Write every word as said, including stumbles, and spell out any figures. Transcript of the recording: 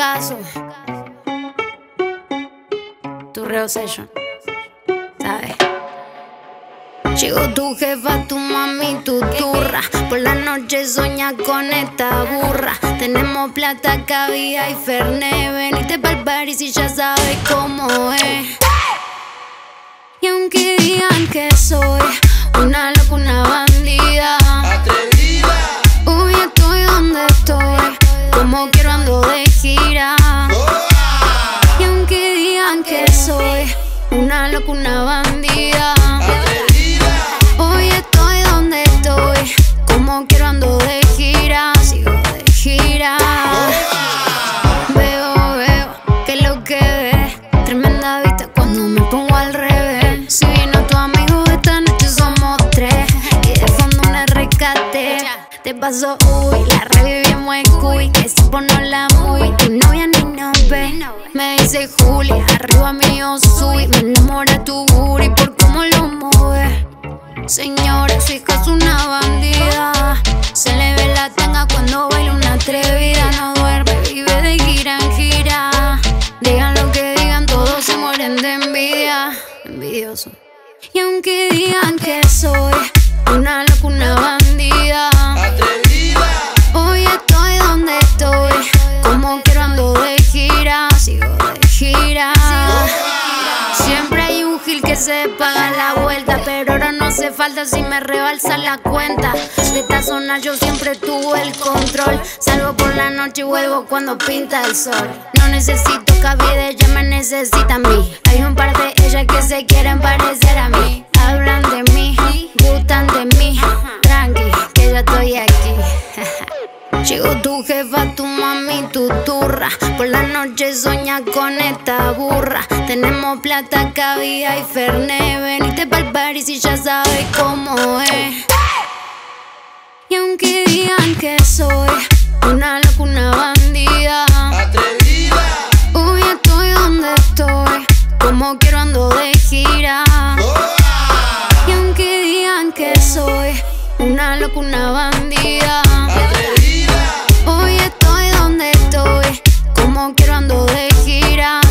caso. Tu Reo Session, ¿sabes? Llegó tu jefa, tu mami, tu turra. Por la noche soña con esta burra. Tenemos plata, cabida y fernet. Venite pa'l party si ya sabes cómo es. Y aunque digan que soy una loca, una bandida atrevida, hoy estoy donde estoy, como quiero ando de gira. Y aunque digan que soy una loca, una bandida atrevida, hoy estoy donde estoy, como quiero ando de gira. Sigo de gira. Veo, veo, que lo que ves, tremenda vista cuando me pongo al revés. Si vino tu amigo esta noche somos tres, y de fondo un rescate. Te pasó, uy, la revivimos en cuy, que se pone la muy, tu novia ni nos ve. Me dice Julia, arriba mío soy, me enamora tu booty por cómo lo mueve. Señora, su hija es una bandida, se le ve la tanga cuando baila una atrevida. No duerme, vive de gira en gira. Digan lo que digan, todos se mueren de envidia. Envidioso. Y aunque digan que soy una loca, una bandida atrevida, hoy estoy donde estoy, como quiero ando de gira. Sigo de gira. Siempre hay un gil que se paga la vuelta, pero ahora no hace falta si me rebalsa la cuenta. De esta zona yo siempre tuve el control. Salgo por la noche y vuelvo cuando pinta el sol. No necesito cabida, ella me necesita a mí. Hay un par de ellas que se quieren parecer a mí. Hablan de mí, gustan de mí. Tranqui, que yo estoy aquí. Llegó tu jefa, tu mami, tu turra. Por la noche soña con esta burra. Tenemos plata, cabida y fernet. Venite pa'l party si ya sabes cómo es. Y aunque digan que soy una loca, una bandida atrevida, hoy estoy donde estoy, como quiero ando de gira. Y aunque digan que soy una loca, una bandida atrevida, hoy estoy donde estoy, como quiero ando de gira.